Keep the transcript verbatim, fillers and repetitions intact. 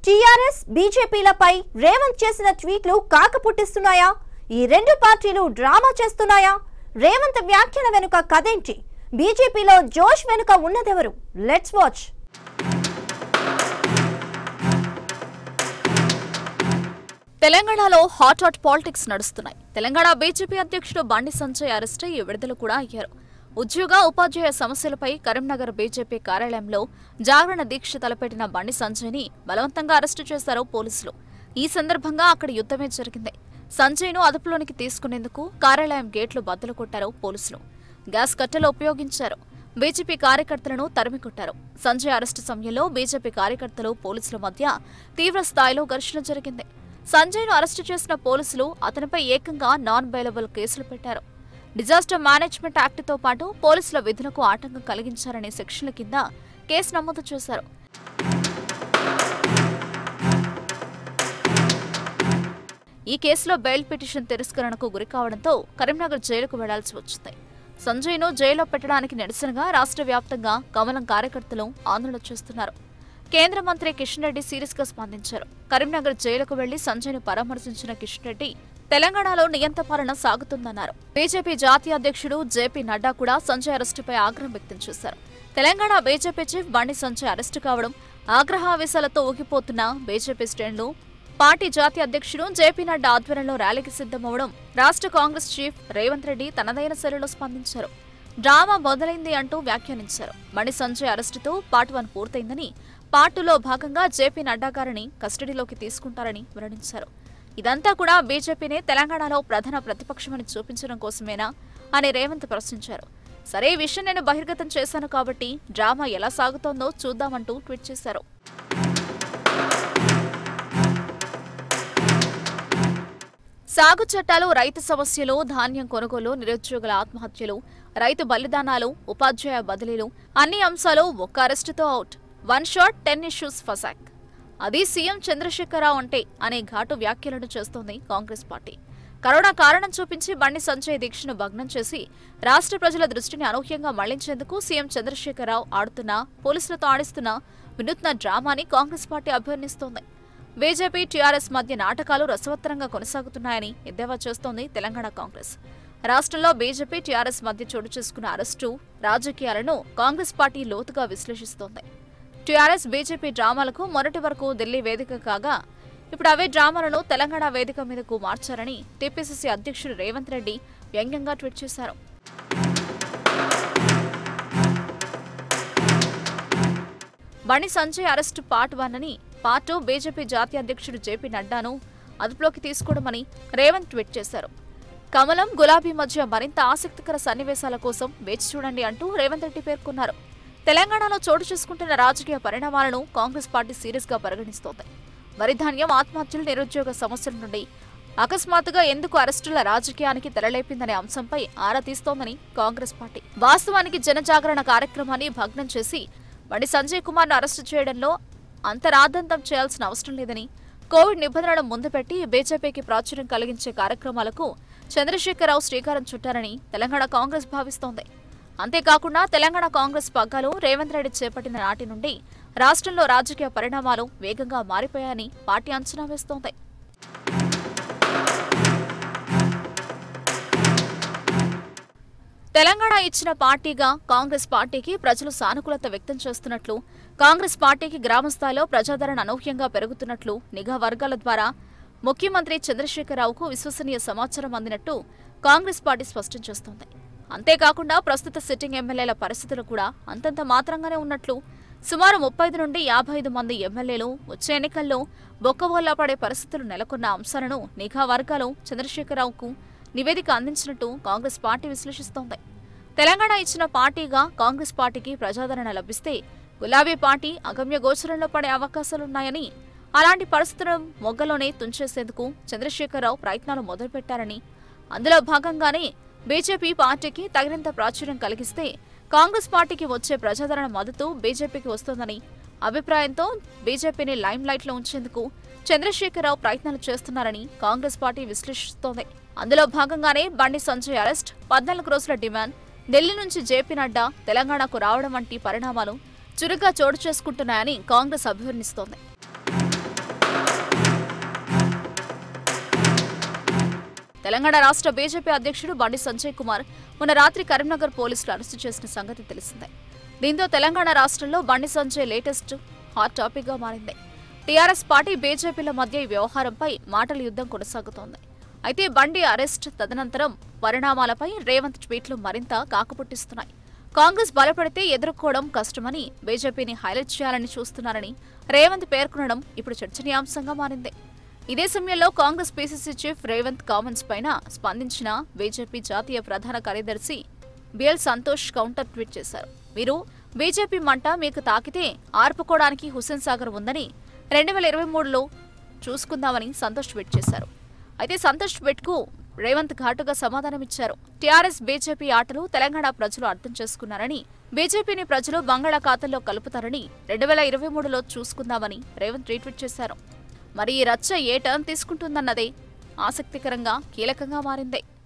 TRS బీజేపీలపై Revanth చేసిన ట్వీట్లు కాక పుట్టిస్తున్నాయా? ఈ రెండు పార్టీలు డ్రామా చేస్తున్నాయా? రేవంత్ వ్యాఖ్యల వెనుక కథేంటి? బీజేపీలో జోష్ వెనుక ఉన్నదెవరు? Let's watch. తెలంగాణలో హాట్ హాట్ పాలిటిక్స్ నడుస్తున్నాయి. తెలంగాణ బీజేపీ అధ్యక్షుడు బండి సంజయ్ అరెస్ట్ అయ్యి విడుదల కూడా అయ్యారు. ఉద్యోగ ఉపాధ్యాయ సమస్యలపై కరీంనగర్ బీజేపీ కార్యాలయంలో జాగరణ దీక్ష తలపెట్టిన బండి సంజయ్ ని బలవంతంగా అరెస్టు చేశారు పోలీసులు. ఈ సందర్భంగా అక్కడ యుద్ధమే జరిగింది. సంజయ్ ను అదుపులోనికి తీసుకునేందుకు కార్యాలయం గేట్లు బద్దలు కొట్టారు పోలీసులు. గ్యాస్ కట్టెలు ఉపయోగించారు. బీజేపీ కార్యకర్తలను తరిమికొట్టారు. సంజయ్ అరెస్టు సమయంలో బీజేపీ కార్యకర్తలు పోలీసుల మధ్య తీవ్ర స్థాయిలో ఘర్షణ జరిగింది. సంజయ్ ను అరెస్టు చేసిన పోలీసులు అతనిపై ఏకంగా నాన్ బెయిలబుల్ కేసులు పెట్టారు. డిజాస్టర్ మేనేజ్మెంట్ యాక్ట్తో పాటు పోలీసుల విధులకు ఆటంకం కలిగించారనే సెక్షన్ల కింద కేసు నమోదు చేశారు. ఈ కేసులో బెయిల్ పిటిషన్ తిరస్కరణకు గురికావడంతో కరీంనగర్ జైలుకు వెళ్లాల్సి వచ్చింది. సంజయ్ ను జైల్లో పెట్టడానికి నిరసనగా రాష్ట్ర వ్యాప్తంగా కమలం కార్యకర్తలు ఆందోళన చేస్తున్నారు. కేంద్ర మంత్రి కిషన్ రెడ్డి సీరియస్ గా స్పందించారు. కరీంనగర్ జైలుకు వెళ్లి సంజయ్ ను పరామర్శించిన కిషన్ రెడ్డి తెలంగాణలో నియంత పాలన సాగుతుందన్నారు. బీజేపీ జాతీయ అధ్యక్షుడు జేపీ నడ్డా కూడా సంజయ్ అరెస్టుపై ఆగ్రహం వ్యక్తం చేశారు. తెలంగాణ బీజేపీ చీఫ్ బండి సంజయ్ అరెస్టు కావడం ఆగ్రహావేశాలతో ఊగిపోతున్న బీజేపీ శ్రేణులు, పార్టీ జాతీయ అధ్యక్షుడు జేపీ నడ్డా ఆధ్వర్యంలో ర్యాలీకి సిద్ధమవడం రాష్ట్ర కాంగ్రెస్ చీఫ్ రేవంత్ రెడ్డి తనదైన శైలిలో స్పందించారు. డ్రామా మొదలైంది అంటూ వ్యాఖ్యానించారు. బండి సంజయ్ అరెస్టుతో పార్ట్ వన్ పూర్తయిందని, పార్ట్ టూలో భాగంగా జేపీ నడ్డా గారిని కస్టడీలోకి తీసుకుంటారని వెల్లడించారు. ఇదంతా కూడా బీజేపీనే తెలంగాణలో ప్రధాన ప్రతిపక్షమని చూపించడం కోసమేనా అని రేవంత్ ప్రశ్నించారు. సరే, ఈ విషయం నేను బహిర్గతం చేశాను కాబట్టి డ్రామా ఎలా సాగుతోందో చూద్దామంటూ ట్వీట్ చేశారు. సాగు చట్టాలు, రైతు సమస్యలు, ధాన్యం కొనుగోలు, నిరుద్యోగుల ఆత్మహత్యలు, రైతు బలిదానాలు, ఉపాధ్యాయ బదిలీలు అన్ని అంశాలు ఒక్క అరెస్టుతో out. One shot ten issues ఫసాక్. అది సీఎం చంద్రశేఖరరావు అంటే అనే ఘాటు వ్యాఖ్యలను చేస్తోంది కాంగ్రెస్ పార్టీ. కరోనా కారణం చూపించి బండి సంజయ్ దీక్షను భగ్నం చేసి రాష్ట్ర ప్రజల దృష్టిని అనూహ్యంగా మళ్లించేందుకు సీఎం చంద్రశేఖరరావు ఆడుతున్న, పోలీసులతో ఆడిస్తున్న వినూత్న డ్రామాని కాంగ్రెస్ పార్టీ అభివర్ణిస్తోంది. బీజేపీ టీఆర్ఎస్ మధ్య నాటకాలు రసవత్తరంగా కొనసాగుతున్నాయని ఎద్దేవా చేస్తోంది తెలంగాణ కాంగ్రెస్. రాష్ట్రంలో బీజేపీ టీఆర్ఎస్ మధ్య చోటు చేసుకున్న అరెస్టు రాజకీయాలను కాంగ్రెస్ పార్టీ లోతుగా విశ్లేషిస్తోంది. టీఆర్ఎస్ బీజేపీ డ్రామాలకు మొదటి వరకు ఢిల్లీ వేదిక కాగా ఇప్పుడు అవే డ్రామాలను తెలంగాణ వేదిక మీదకు మార్చారని టీపీసీసీ అధ్యక్షుడు రేవంత్ రెడ్డి వ్యంగ్యంగా ట్వీట్ చేశారు. Bandi Sanjay arrest part one అని, పార్ట్ టూ బీజేపీ జాతీయ అధ్యక్షుడు జేపీ నడ్డాను అదుపులోకి తీసుకోవడమని రేవంత్ ట్వీట్ చేశారు. కమలం, గులాబీ మధ్య మరింత ఆసక్తికర సన్నివేశాల కోసం వేచి చూడండి అంటూ రేవంత్ రెడ్డి పేర్కొన్నారు. తెలంగాణలో చోటు చేసుకుంటున్న రాజకీయ పరిణామాలను కాంగ్రెస్ పార్టీ సీరియస్ గా పరిగణిస్తోంది. వరి ధాన్యం, ఆత్మహత్యలు, నిరుద్యోగ సమస్యల నుండి అకస్మాత్తుగా ఎందుకు అరెస్టుల రాజకీయానికి తెరలేపిందనే అంశంపై ఆరా తీస్తోందని కాంగ్రెస్ పార్టీ. వాస్తవానికి జనజాగరణ కార్యక్రమాన్ని భగ్నం చేసి బండి సంజయ్ కుమార్ ను అరెస్టు చేయడంలో అంత రాద్ధాంతం చేయాల్సిన అవసరం లేదని, కోవిడ్ నిబంధనలను ముందు పెట్టి బీజేపీకి ప్రాచుర్యం కలిగించే కార్యక్రమాలకు చంద్రశేఖరరావు శ్రీకారం చుట్టారని తెలంగాణ కాంగ్రెస్ భావిస్తోంది. అంతేకాకుండా తెలంగాణ కాంగ్రెస్ పగ్గాలు రేవంత్ రెడ్డి చేపట్టిన నాటి నుండి రాష్ట్రంలో రాజకీయ పరిణామాలు వేగంగా మారిపోయాయని పార్టీ అంచనా వేస్తోంది. తెలంగాణ ఇచ్చిన పార్టీగా కాంగ్రెస్ పార్టీకి ప్రజలు సానుకూలత వ్యక్తం చేస్తున్నట్లు, కాంగ్రెస్ పార్టీకి గ్రామస్థాయిలో ప్రజాదరణ అనూహ్యంగా పెరుగుతున్నట్లు నిఘా వర్గాల ద్వారా ముఖ్యమంత్రి చంద్రశేఖరరావుకు విశ్వసనీయ సమాచారం అందినట్టు కాంగ్రెస్ పార్టీ స్పష్టం చేస్తోంది. అంతేకాకుండా ప్రస్తుత సిట్టింగ్ ఎమ్మెల్యేల పరిస్థితులు కూడా అంతంత మాత్రంగానే ఉన్నట్లు, సుమారు ముప్పై ఐదు నుండి యాభై ఐదు మంది ఎమ్మెల్యేలు వచ్చే ఎన్నికల్లో బొక్కబోల్లా పడే పరిస్థితులు నెలకొన్న అంశాలను నిఘా వర్గాలు చంద్రశేఖరరావుకు నివేదిక అందించినట్టు కాంగ్రెస్ పార్టీ విశ్లేషిస్తోంది. తెలంగాణ ఇచ్చిన పార్టీగా కాంగ్రెస్ పార్టీకి ప్రజాదరణ లభిస్తే గులాబీ పార్టీ అగమ్య గోచరంలో పడే అవకాశాలున్నాయని, అలాంటి పరిస్థితులను మొగ్గలోనే తుంచేసేందుకు చంద్రశేఖరరావు ప్రయత్నాలు మొదలుపెట్టారని, అందులో భాగంగానే బీజేపీ పార్టీకి తగినంత ప్రాచుర్యం కలిగిస్తే కాంగ్రెస్ పార్టీకి వచ్చే ప్రజాదరణ మద్దతు బీజేపీకి వస్తోందని అభిప్రాయంతో బీజేపీని లైమ్ లైట్ లో ఉంచేందుకు చంద్రశేఖరరావు ప్రయత్నాలు చేస్తున్నారని కాంగ్రెస్ పార్టీ విశ్లేషిస్తోంది. అందులో భాగంగానే బండి సంజయ్ అరెస్ట్, పద్నాలుగు రోజుల డిమాండ్, ఢిల్లీ నుంచి జేపీ నడ్డా తెలంగాణకు రావడం వంటి పరిణామాలు చురుగ్గా చోటు చేసుకుంటున్నాయని కాంగ్రెస్ అభివర్ణిస్తోంది. తెలంగాణ రాష్ట్ర బీజేపీ అధ్యక్షుడు బండి సంజయ్ కుమార్ మొన్న రాత్రి కరీంనగర్ పోలీసులు అరెస్టు చేసిన సంగతి తెలిసిందే. దీంతో తెలంగాణ రాష్ట్రంలో Bandi Sanjay latest hot topic గా మారింది. టీఆర్ఎస్ పార్టీ బీజేపీల మధ్య ఈ వ్యవహారంపై మాటల యుద్ధం కొనసాగుతోంది. అయితే బండి అరెస్ట్ తదనంతరం పరిణామాలపై రేవంత్ ట్వీట్లు మరింత కాకపుట్టిస్తున్నాయి. కాంగ్రెస్ బలపడితే ఎదుర్కోవడం కష్టమని బీజేపీని హైలైట్ చేయాలని చూస్తున్నారని రేవంత్ పేర్కొనడం ఇప్పుడు చర్చనీయాంశంగా మారింది. ఇదే సమయంలో Congress PCC chief Revanth comments పైన స్పందించిన బీజేపీ జాతీయ ప్రధాన కార్యదర్శి బిఎల్ సంతోష్ కౌంటర్ ట్వీట్ చేశారు. మీరు బీజేపీ మంట మీకు తాకితే ఆర్పుకోవడానికి హుస్సేన్ సాగర్ ఉందని రెండు వేల ఇరవై మూడులో చూసుకుందామని సంతోష్ ట్వీట్ చేశారు. అయితే సంతోష్ ట్వీట్ కు రేవంత్ ఘాటుగా సమాధానమిచ్చారు. టీఆర్ఎస్ బీజేపీ ఆటలు తెలంగాణ ప్రజలు అర్థం చేసుకున్నారని, బీజేపీని ప్రజలు బంగాళాఖాతంలో కలుపుతారని రెండు వేల ఇరవై మూడులో చూసుకుందామని రేవంత్ రీట్వీట్ చేశారు. మరి ఈ రచ్చ ఏ టర్న్ తీసుకుంటుందన్నదే ఆసక్తికరంగా కీలకంగా మారింది.